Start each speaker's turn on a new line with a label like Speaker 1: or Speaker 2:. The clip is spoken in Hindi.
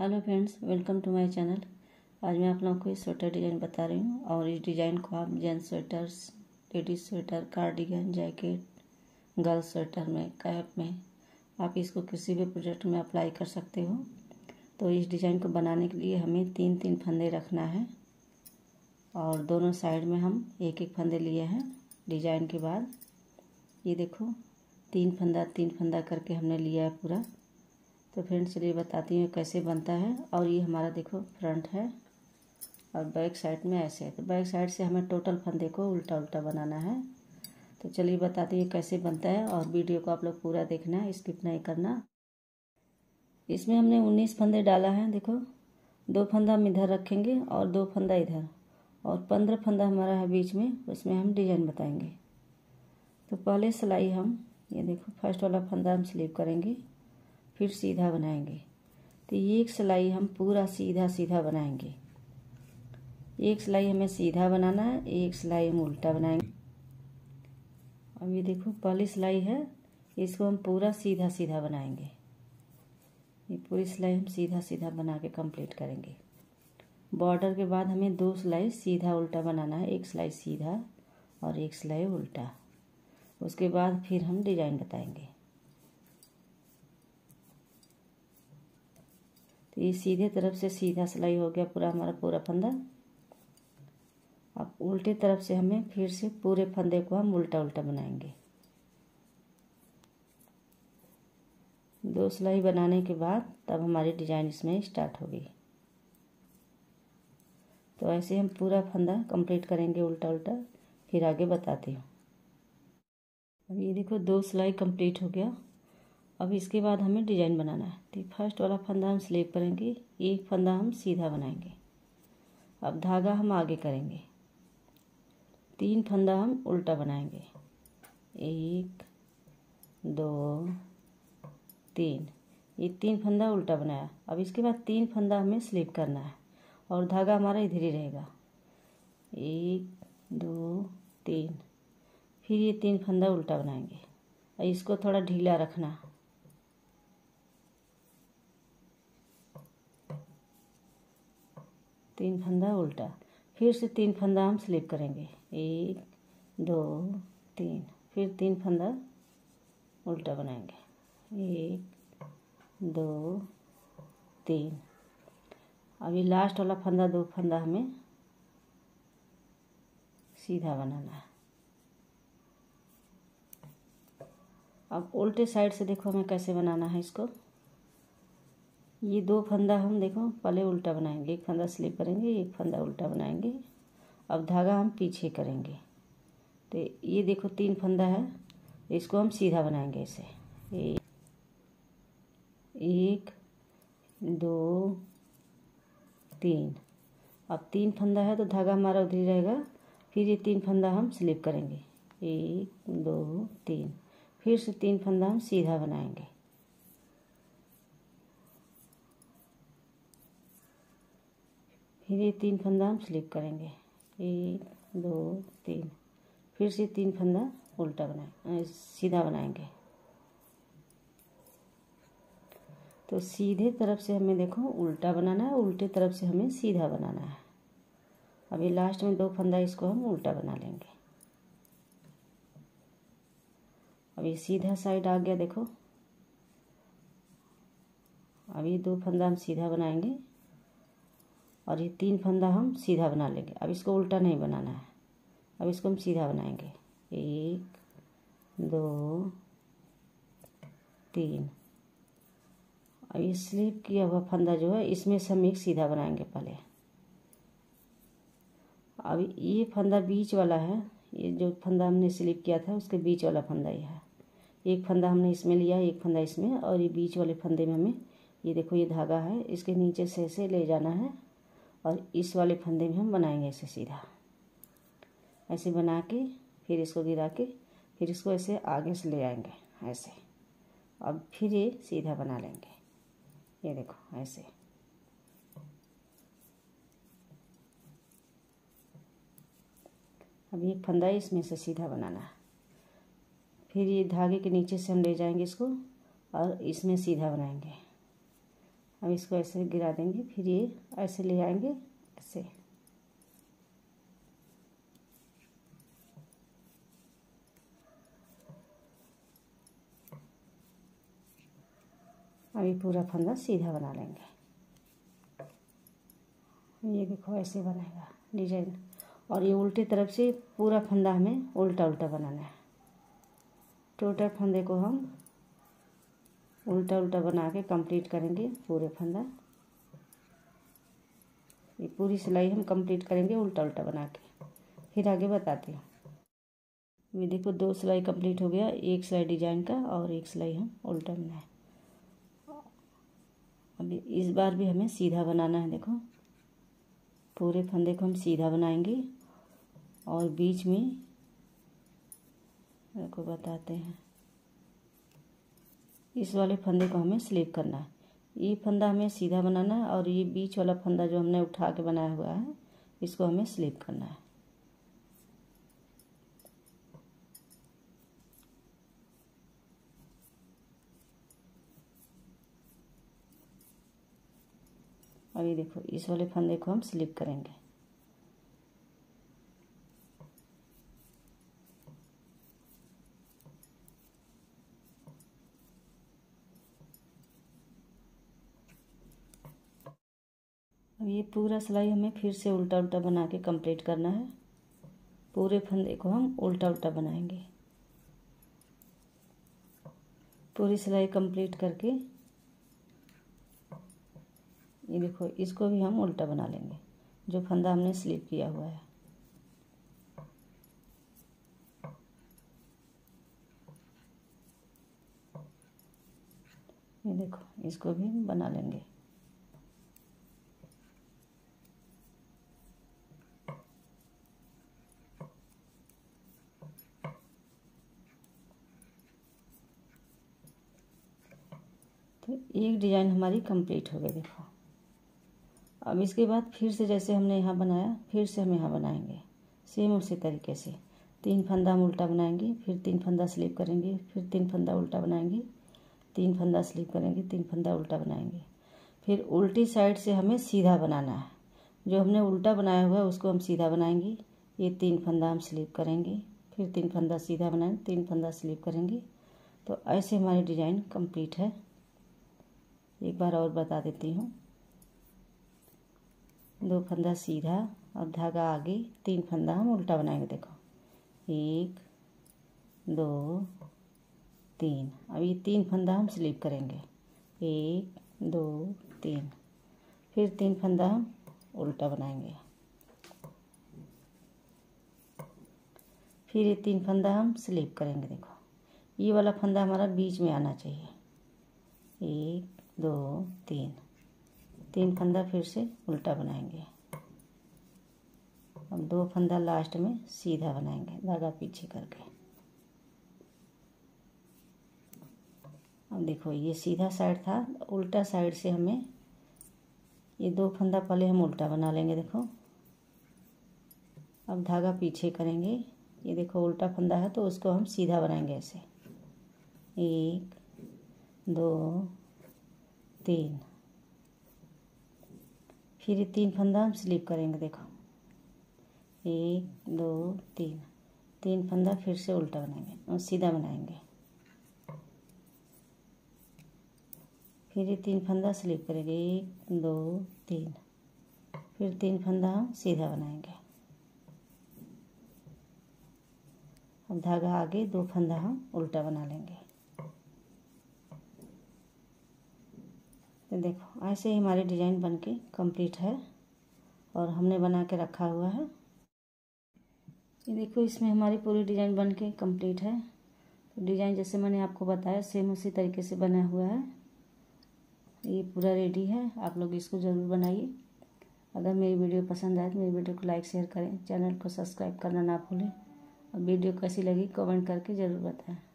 Speaker 1: Hello friends, welcome to my channel. आज मैं आप लोगों को इस स्वेटर डिज़ाइन बता रही हूँ और इस डिज़ाइन को आप gents sweaters, ladies sweater, cardigan, jacket, girls sweater में, कैप में आप इसको किसी भी प्रोजेक्ट में अप्लाई कर सकते हो। तो इस डिज़ाइन को बनाने के लिए हमें तीन तीन फंदे रखना है और दोनों साइड में हम एक एक फंदे लिए हैं। डिज़ाइन के बाद ये देखो तीन फंदा करके हमने लिया है पूरा। तो फ्रेंड्स चलिए बताती हूँ कैसे बनता है। और ये हमारा देखो फ्रंट है और बैक साइड में ऐसे है। तो बैक साइड से हमें टोटल फंदे को उल्टा उल्टा बनाना है। तो चलिए बताती हूँ कैसे बनता है और वीडियो को आप लोग पूरा देखना है, स्किप नहीं करना। इसमें हमने 19 फंदे डाला है। देखो 2 फंदा हम इधर रखेंगे और 2 फंदा इधर और 15 फंदा हमारा है बीच में, उसमें हम डिजाइन बताएंगे। तो पहले सिलाई हम ये देखो फर्स्ट वाला फंदा हम स्लिप करेंगे, फिर सीधा बनाएंगे। तो एक सिलाई हम पूरा सीधा सीधा बनाएंगे। एक सिलाई हमें सीधा बनाना है, एक सिलाई हम उल्टा बनाएंगे। अब ये देखो पहली सिलाई है, इसको हम पूरा सीधा सीधा बनाएंगे। ये पूरी सिलाई हम सीधा सीधा बना के कंप्लीट करेंगे। बॉर्डर के बाद हमें 2 सिलाई सीधा उल्टा बनाना है, एक सिलाई सीधा और एक सिलाई उल्टा। उसके बाद फिर हम डिजाइन बताएंगे। तो ये सीधे तरफ से सीधा सिलाई हो गया पूरा हमारा पूरा फंदा। अब उल्टे तरफ से हमें फिर से पूरे फंदे को हम उल्टा उल्टा बनाएंगे। 2 सिलाई बनाने के बाद तब हमारी डिजाइन इसमें स्टार्ट होगी। तो ऐसे हम पूरा फंदा कंप्लीट करेंगे उल्टा उल्टा, फिर आगे बताती हूँ। अब ये देखो 2 सिलाई कंप्लीट हो गया। अब इसके बाद हमें डिजाइन बनाना है। तो फर्स्ट वाला फंदा हम स्लिप करेंगे, एक फंदा हम सीधा बनाएंगे। अब धागा हम आगे करेंगे, 3 फंदा हम उल्टा बनाएंगे, 1 2 3। ये 3 फंदा उल्टा बनाया। अब इसके बाद 3 फंदा हमें स्लिप करना है और धागा हमारा इधर ही रहेगा, 1 2 3। फिर ये 3 फंदा उल्टा बनाएंगे और इसको थोड़ा ढीला रखना। 3 फंदा उल्टा, फिर से 3 फंदा हम स्लिप करेंगे, 1 2 3। फिर 3 फंदा उल्टा बनाएंगे, 1 2 3। अभी लास्ट वाला फंदा 2 फंदा हमें सीधा बनाना है। अब उल्टे साइड से देखो हमें कैसे बनाना है इसको। ये 2 फंदा हम देखो पहले उल्टा बनाएंगे, एक फंदा स्लिप करेंगे, एक फंदा उल्टा बनाएंगे। अब धागा हम पीछे करेंगे। तो ये देखो 3 फंदा है, इसको हम सीधा बनाएंगे ऐसे, 1 2 3। अब 3 फंदा है तो धागा हमारा उधर ही रहेगा। फिर ये 3 फंदा हम स्लिप करेंगे, 1 2 3। फिर से 3 फंदा हम सीधा बनाएंगे। फिर ये 3 फंदा हम स्लिप करेंगे, 1 2 3। फिर से 3 फंदा उल्टा बनाएंगे, सीधा बनाएंगे। तो सीधे तरफ से हमें देखो उल्टा बनाना है, उल्टे तरफ से हमें सीधा बनाना है। अभी लास्ट में 2 फंदा इसको हम उल्टा बना लेंगे। अभी सीधा साइड आ गया देखो। अभी 2 फंदा हम सीधा बनाएंगे और ये 3 फंदा हम सीधा बना लेंगे। अब इसको उल्टा नहीं बनाना है, अब इसको हम सीधा बनाएंगे, 1 2 3। अब ये स्लिप किया हुआ फंदा जो है इसमें से हम एक सीधा बनाएंगे पहले। अब ये फंदा बीच वाला है, ये जो फंदा हमने स्लिप किया था उसके बीच वाला फंदा ये है। एक फंदा हमने इसमें लिया, एक फंदा इसमें, और ये बीच वाले फंदे में हमें ये देखो ये धागा है, इसके नीचे से ऐसे ले जाना है और इस वाले फंदे में हम बनाएंगे ऐसे सीधा। ऐसे बना के फिर इसको गिरा के फिर इसको ऐसे आगे से ले आएंगे ऐसे। अब फिर ये सीधा बना लेंगे, ये देखो ऐसे। अब एक फंदा इसमें से सीधा बनाना है। फिर ये धागे के नीचे से हम ले जाएंगे इसको और इसमें सीधा बनाएंगे। अब इसको ऐसे गिरा देंगे, फिर ये ऐसे ले आएंगे ऐसे। अभी पूरा फंदा सीधा बना लेंगे। ये देखो ऐसे बनेगा डिजाइन। और ये उल्टी तरफ से पूरा फंदा हमें उल्टा उल्टा बनाना है। टोटल फंदे को हम उल्टा उल्टा बना के कंप्लीट करेंगे पूरे फंदा। ये पूरी सिलाई हम कंप्लीट करेंगे उल्टा उल्टा बना के, फिर आगे बताती हूँ। ये देखो 2 सिलाई कंप्लीट हो गया, एक सिलाई डिजाइन का और एक सिलाई हम उल्टा बनाए। अभी इस बार भी हमें सीधा बनाना है। देखो पूरे फंदे को हम सीधा बनाएंगे और बीच में देखो बताते हैं, इस वाले फंदे को हमें स्लिप करना है। ये फंदा हमें सीधा बनाना है और ये बीच वाला फंदा जो हमने उठा के बनाया हुआ है इसको हमें स्लिप करना है। अभी देखो इस वाले फंदे को हम स्लिप करेंगे। अब ये पूरा सिलाई हमें फिर से उल्टा उल्टा बना के कंप्लीट करना है। पूरे फंदे को हम उल्टा उल्टा बनाएंगे। पूरी सिलाई कंप्लीट करके ये देखो इसको भी हम उल्टा बना लेंगे, जो फंदा हमने स्लिप किया हुआ है। ये देखो इसको भी बना लेंगे। तो एक डिजाइन हमारी कंप्लीट हो गई। देखो अब इसके बाद फिर से जैसे हमने यहाँ बनाया फिर से हम यहाँ बनाएंगे सेम उसी तरीके से। 3 फंदा हम उल्टा बनाएंगे, फिर 3 फंदा स्लिप करेंगे, फिर 3 फंदा उल्टा बनाएंगे, 3 फंदा स्लिप करेंगे, 3 फंदा उल्टा बनाएंगे। फिर उल्टी साइड से हमें सीधा बनाना है। जो हमने उल्टा बनाया हुआ है उसको हम सीधा बनाएंगे। ये 3 फंदा हम स्लिप करेंगे, फिर 3 फंदा सीधा बनाएंगे, 3 फंदा स्लिप करेंगे। तो ऐसे हमारी डिजाइन कंप्लीट है। एक बार और बता देती हूँ। 2 फंदा सीधा और धागा आगे, 3 फंदा हम उल्टा बनाएंगे। देखो 1 2 3। अब ये 3 फंदा हम स्लिप करेंगे, 1 2 3। फिर 3 फंदा हम उल्टा बनाएंगे, फिर ये 3 फंदा हम स्लिप करेंगे। देखो ये वाला फंदा हमारा बीच में आना चाहिए। 1 2 3 फंदा फिर से उल्टा बनाएंगे। अब 2 फंदा लास्ट में सीधा बनाएंगे धागा पीछे करके। अब देखो ये सीधा साइड था, उल्टा साइड से हमें ये 2 फंदा पहले हम उल्टा बना लेंगे। देखो अब धागा पीछे करेंगे। ये देखो उल्टा फंदा है तो उसको हम सीधा बनाएंगे ऐसे। 1 2 3। फिर ये 3 फंदा हम स्लिप करेंगे। देखो 1 2 3 फंदा फिर से उल्टा बनाएंगे और सीधा बनाएंगे। फिर ये 3 फंदा स्लिप करेंगे, 1 2 3। फिर 3 फंदा हम सीधा बनाएंगे। अब धागा आगे, 2 फंदा हम उल्टा बना लेंगे। तो देखो ऐसे ही हमारी डिजाइन बनके कंप्लीट है और हमने बना के रखा हुआ है। ये देखो इसमें हमारी पूरी डिजाइन बनके कंप्लीट है। तो डिजाइन जैसे मैंने आपको बताया सेम उसी तरीके से बना हुआ है। ये पूरा रेडी है, आप लोग इसको ज़रूर बनाइए। अगर मेरी वीडियो पसंद आए तो मेरी वीडियो को लाइक शेयर करें, चैनल को सब्सक्राइब करना ना भूलें और वीडियो कैसी लगी कमेंट करके ज़रूर बताएं।